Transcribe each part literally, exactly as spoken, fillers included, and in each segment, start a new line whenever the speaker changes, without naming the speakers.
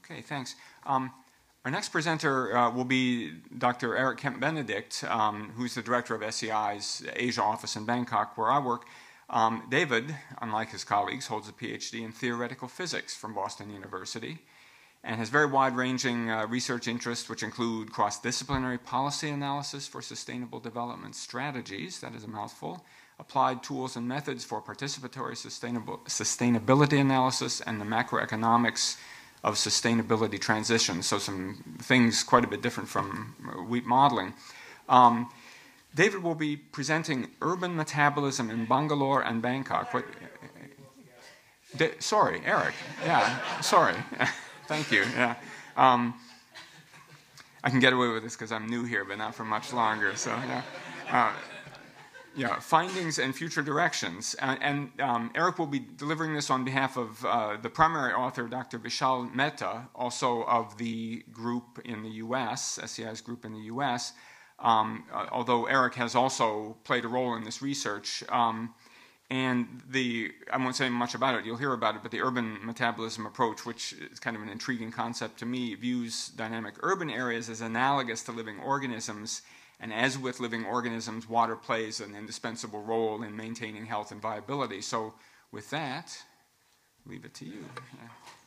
Okay, thanks. Um, our next presenter uh, will be Doctor Eric Kemp-Benedict, um, who's the director of S E I's Asia office in Bangkok, where I work. Um, David, unlike his colleagues, holds a PhD in theoretical physics from Boston University and has very wide-ranging uh, research interests, which include cross-disciplinary policy analysis for sustainable development strategies, that is a mouthful, applied tools and methods for participatory sustainable, sustainability analysis, and the macroeconomics of sustainability transitions, so some things quite a bit different from wheat modeling. Um, David will be presenting urban metabolism in Bangalore and Bangkok. What, da, sorry, Eric. Yeah, sorry. Thank you. Yeah. Um, I can get away with this because I'm new here, but not for much longer. So, yeah. Uh, Yeah, findings and future directions. Uh, and um, Eric will be delivering this on behalf of uh, the primary author, Doctor Vishal Mehta, also of the group in the U S, S E I's group in the U S, um, uh, although Eric has also played a role in this research. Um, and the, I won't say much about it, you'll hear about it, but the urban metabolism approach, which is kind of an intriguing concept to me, views dynamic urban areas as analogous to living organisms. And as with living organisms, water plays an indispensable role in maintaining health and viability. So with that, leave it to you. Yeah.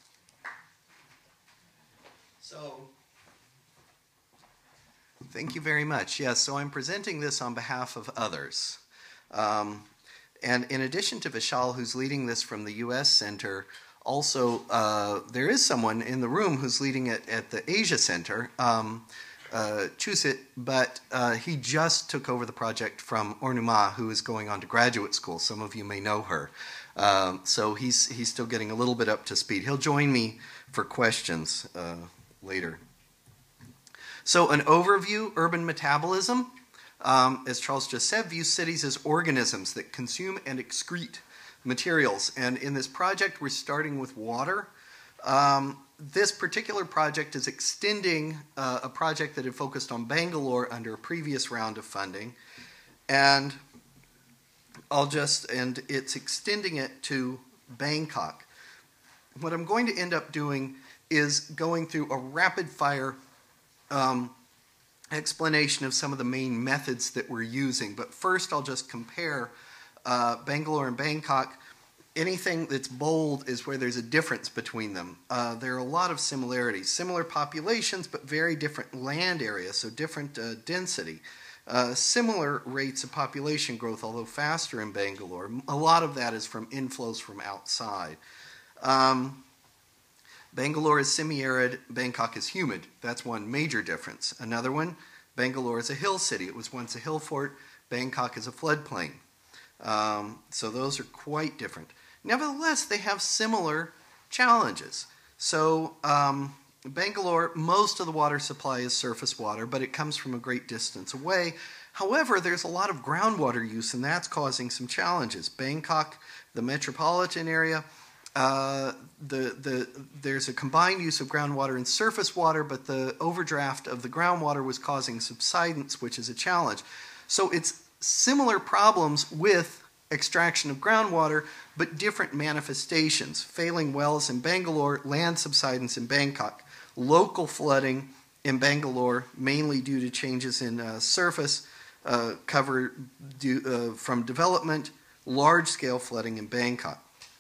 So, thank you very much. Yes, so I'm presenting this on behalf of others. Um, and in addition to Vishal, who's leading this from the U S Center, also uh, there is someone in the room who's leading it at the Asia Center. Um, Uh, Chusit, but uh, he just took over the project from Ornuma, who is going on to graduate school. Some of you may know her. Um, so he's, he's still getting a little bit up to speed. He'll join me for questions uh, later. So an overview, urban metabolism, um, as Charles just said, views cities as organisms that consume and excrete materials. And in this project, we're starting with water. Um, This particular project is extending uh, a project that had focused on Bangalore under a previous round of funding, and I'll just and it's extending it to Bangkok. What I'm going to end up doing is going through a rapid-fire um, explanation of some of the main methods that we're using. But first, I'll just compare uh, Bangalore and Bangkok. Anything that's bold is where there's a difference between them. Uh, there are a lot of similarities. Similar populations, but very different land areas, so different uh, density. Uh, similar rates of population growth, although faster in Bangalore. A lot of that is from inflows from outside. Um, Bangalore is semi-arid, Bangkok is humid. That's one major difference. Another one, Bangalore is a hill city. It was once a hill fort. Bangkok is a floodplain. Um, so those are quite different. Nevertheless, they have similar challenges. So um, Bangalore, most of the water supply is surface water, but it comes from a great distance away. However, there's a lot of groundwater use, and that's causing some challenges. Bangkok, the metropolitan area, uh, the, the, there's a combined use of groundwater and surface water, but the overdraft of the groundwater was causing subsidence, which is a challenge. So it's similar problems with extraction of groundwater, but different manifestations. Failing wells in Bangalore, land subsidence in Bangkok, local flooding in Bangalore, mainly due to changes in uh, surface uh, cover due, uh, from development, large-scale flooding in Bangkok.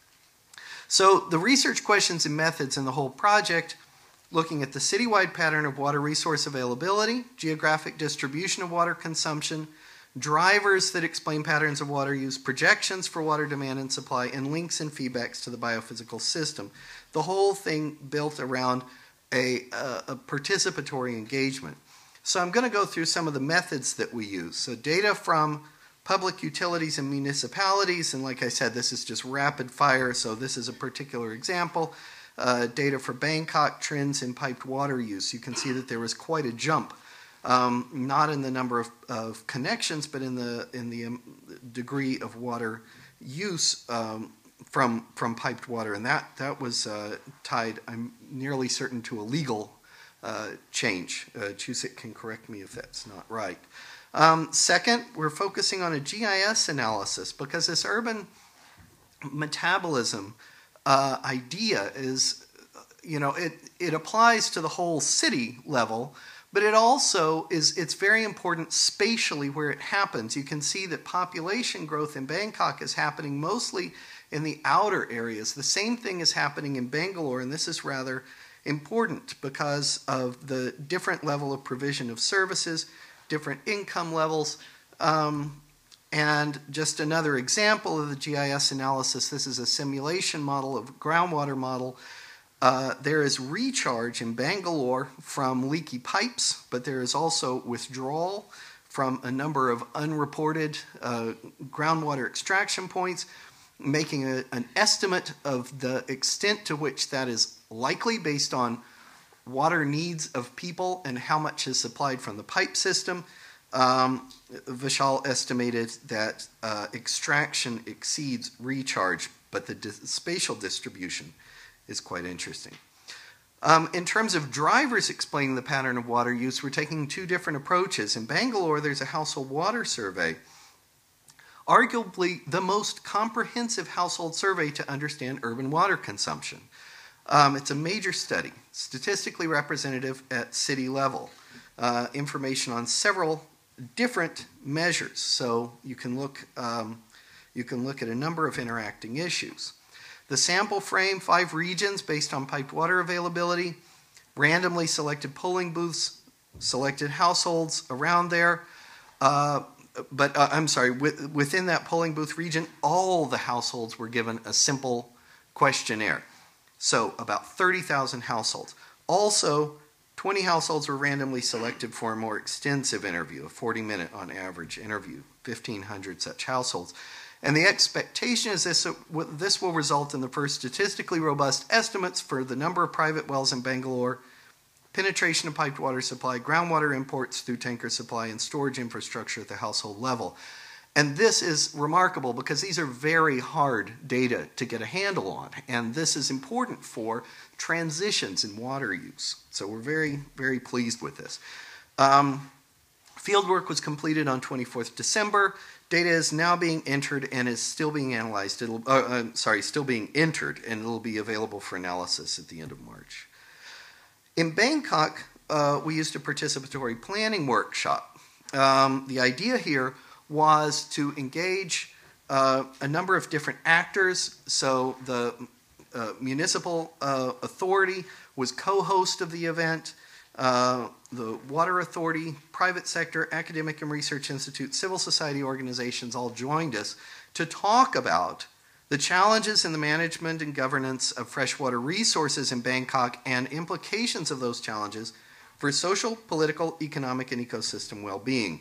So the research questions and methods in the whole project, looking at the citywide pattern of water resource availability, geographic distribution of water consumption, drivers that explain patterns of water use, projections for water demand and supply, and links and feedbacks to the biophysical system. The whole thing built around a, a, a participatory engagement. So I'm going to go through some of the methods that we use. So data from public utilities and municipalities, and like I said, this is just rapid fire, so this is a particular example. Uh, data for Bangkok, trends in piped water use. You can see that there was quite a jump. Um, not in the number of, of connections, but in the in the um, degree of water use um, from from piped water, and that that was uh, tied, I'm nearly certain, to a legal uh, change. Uh, Chusit can correct me if that's not right. Um, second, we're focusing on a G I S analysis because this urban metabolism uh, idea is you know, it, it applies to the whole city level, but it also is, it's very important spatially where it happens. You can see that population growth in Bangkok is happening mostly in the outer areas. The same thing is happening in Bangalore, and this is rather important because of the different level of provision of services, different income levels. Um, and just another example of the G I S analysis, this is a simulation model of a groundwater model. Uh, there is recharge in Bangalore from leaky pipes, but there is also withdrawal from a number of unreported uh, groundwater extraction points, making a, an estimate of the extent to which that is likely based on water needs of people and how much is supplied from the pipe system. Um, Vishal estimated that uh, extraction exceeds recharge, but the di- spatial distribution is quite interesting. Um, in terms of drivers explaining the pattern of water use, we're taking two different approaches. In Bangalore, there's a household water survey, arguably the most comprehensive household survey to understand urban water consumption. Um, it's a major study, statistically representative at city level, uh, information on several different measures. So you can look, um, you can look at a number of interacting issues. The sample frame, five regions based on piped water availability, randomly selected polling booths, selected households around there. Uh, but uh, I'm sorry, with, within that polling booth region, all the households were given a simple questionnaire. So about thirty thousand households. Also, twenty households were randomly selected for a more extensive interview, a forty minute on average interview, fifteen hundred such households. And the expectation is this, this will result in the first statistically robust estimates for the number of private wells in Bangalore, penetration of piped water supply, groundwater imports through tanker supply, and storage infrastructure at the household level. And this is remarkable because these are very hard data to get a handle on. And this is important for transitions in water use. So we're very, very pleased with this. Um, field work was completed on twenty-fourth December. Data is now being entered and is still being analyzed. It'll, uh, uh, sorry, still being entered, and it'll be available for analysis at the end of March. In Bangkok, uh, we used a participatory planning workshop. Um, the idea here was to engage uh, a number of different actors. So the uh, municipal uh, authority was co-host of the event. Uh, the water authority, private sector, academic and research institutes, civil society organizations all joined us to talk about the challenges in the management and governance of freshwater resources in Bangkok and implications of those challenges for social, political, economic, and ecosystem well-being.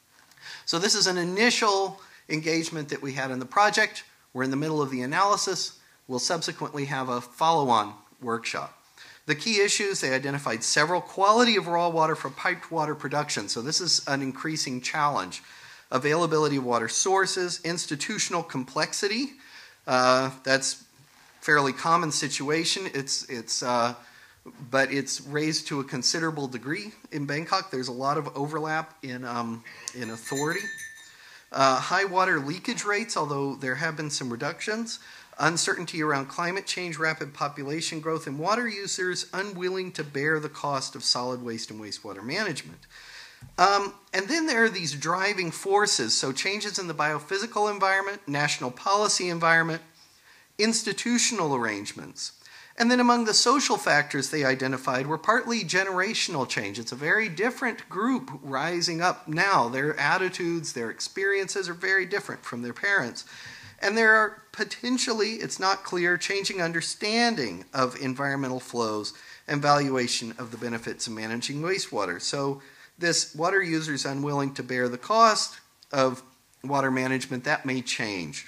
So this is an initial engagement that we had in the project. We're in the middle of the analysis. We'll subsequently have a follow-on workshop. The key issues, they identified several: quality of raw water for piped water production. So this is an increasing challenge. Availability of water sources, institutional complexity. Uh, that's fairly common situation. It's, it's, uh, but it's raised to a considerable degree in Bangkok. There's a lot of overlap in, um, in authority. Uh, high water leakage rates, although there have been some reductions. Uncertainty around climate change, rapid population growth, and water users unwilling to bear the cost of solid waste and wastewater management. Um, and then there are these driving forces, so changes in the biophysical environment, national policy environment, institutional arrangements. And then among the social factors they identified were partly generational change. It's a very different group rising up now. Their attitudes, their experiences are very different from their parents. And there are potentially, it's not clear, changing understanding of environmental flows and valuation of the benefits of managing wastewater. So this water users unwilling to bear the cost of water management, that may change.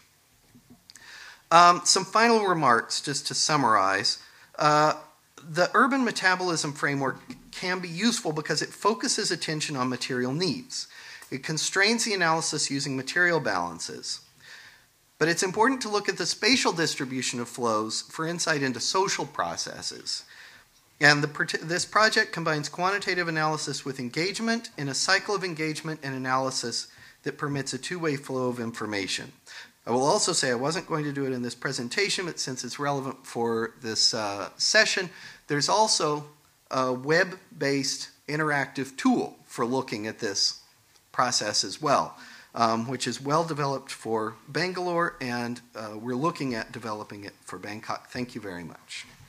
Um, some final remarks, just to summarize. Uh, the urban metabolism framework can be useful because it focuses attention on material needs. It constrains the analysis using material balances. But it's important to look at the spatial distribution of flows for insight into social processes. And the, this project combines quantitative analysis with engagement in a cycle of engagement and analysis that permits a two-way flow of information. I will also say I wasn't going to do it in this presentation, but since it's relevant for this uh, session, there's also a web-based interactive tool for looking at this process as well, um, which is well developed for Bangalore, and uh, we're looking at developing it for Bangkok. Thank you very much.